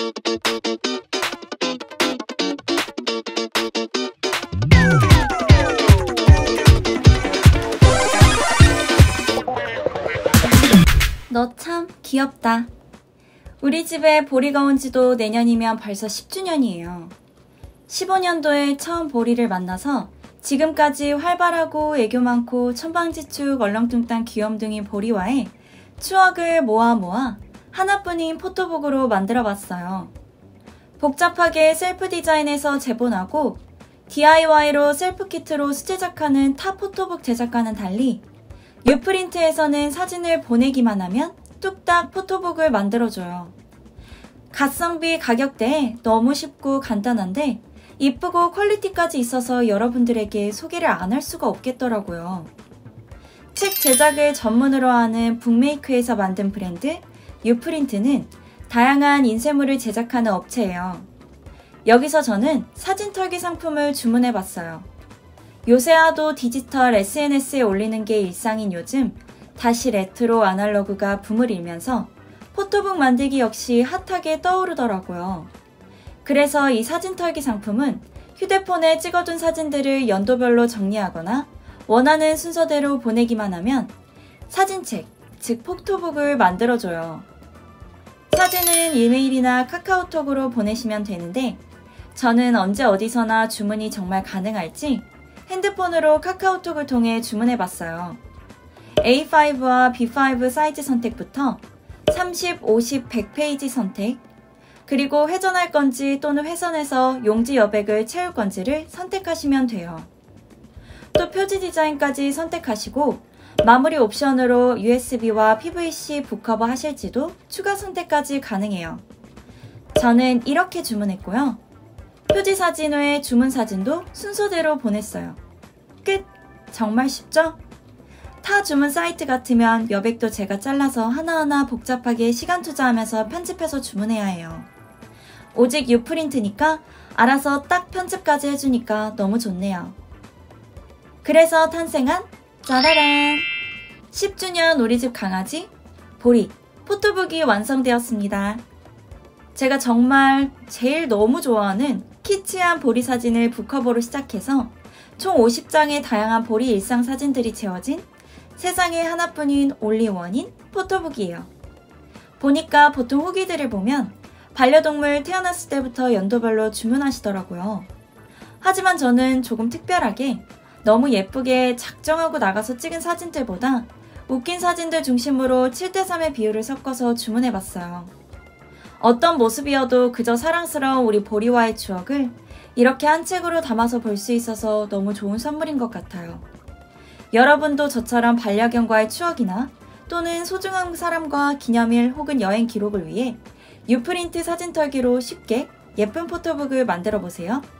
너 참 귀엽다. 우리 집에 보리가 온 지도 내년이면 벌써 10주년이에요. 15년도에 처음 보리를 만나서 지금까지 활발하고 애교 많고 천방지축 얼렁뚱땅 귀염둥이 보리와의 추억을 모아 하나뿐인 포토북으로 만들어봤어요. 복잡하게 셀프 디자인해서 제본하고 DIY로 셀프 키트로 수제작하는 타 포토북 제작과는 달리 유프린트에서는 사진을 보내기만 하면 뚝딱 포토북을 만들어줘요. 가성비 가격대에 너무 쉽고 간단한데 이쁘고 퀄리티까지 있어서 여러분들에게 소개를 안 할 수가 없겠더라고요. 책 제작을 전문으로 하는 북메이크에서 만든 브랜드 유프린트는 다양한 인쇄물을 제작하는 업체예요. 여기서 저는 사진 털기 상품을 주문해봤어요. 요새 하도 디지털 SNS에 올리는 게 일상인 요즘 다시 레트로 아날로그가 붐을 일면서 포토북 만들기 역시 핫하게 떠오르더라고요. 그래서 이 사진 털기 상품은 휴대폰에 찍어둔 사진들을 연도별로 정리하거나 원하는 순서대로 보내기만 하면 사진책, 즉 포토북을 만들어줘요. 사진은 이메일이나 카카오톡으로 보내시면 되는데 저는 언제 어디서나 주문이 정말 가능할지 핸드폰으로 카카오톡을 통해 주문해봤어요. A5와 B5 사이즈 선택부터 30, 50, 100페이지 선택, 그리고 회전할 건지 또는 회선해서 용지 여백을 채울 건지를 선택하시면 돼요. 또 표지 디자인까지 선택하시고 마무리 옵션으로 USB와 PVC 북커버 하실지도 추가 선택까지 가능해요. 저는 이렇게 주문했고요. 표지 사진 외에 주문 사진도 순서대로 보냈어요. 끝! 정말 쉽죠? 타 주문 사이트 같으면 여백도 제가 잘라서 하나하나 복잡하게 시간 투자하면서 편집해서 주문해야 해요. 오직 유프린트니까 알아서 딱 편집까지 해주니까 너무 좋네요. 그래서 탄생한 짜라란! 10주년 우리집 강아지 보리 포토북이 완성되었습니다. 제가 정말 제일 너무 좋아하는 키치한 보리 사진을 북커버로 시작해서 총 50장의 다양한 보리 일상 사진들이 채워진 세상에 하나뿐인 올리원인 포토북이에요. 보니까 보통 후기들을 보면 반려동물 태어났을 때부터 연도별로 주문하시더라고요. 하지만 저는 조금 특별하게 너무 예쁘게 작정하고 나가서 찍은 사진들보다 웃긴 사진들 중심으로 7:3의 비율을 섞어서 주문해봤어요. 어떤 모습이어도 그저 사랑스러운 우리 보리와의 추억을 이렇게 한 책으로 담아서 볼 수 있어서 너무 좋은 선물인 것 같아요. 여러분도 저처럼 반려견과의 추억이나 또는 소중한 사람과 기념일 혹은 여행 기록을 위해 유프린트 사진 털기로 쉽게 예쁜 포토북을 만들어 보세요.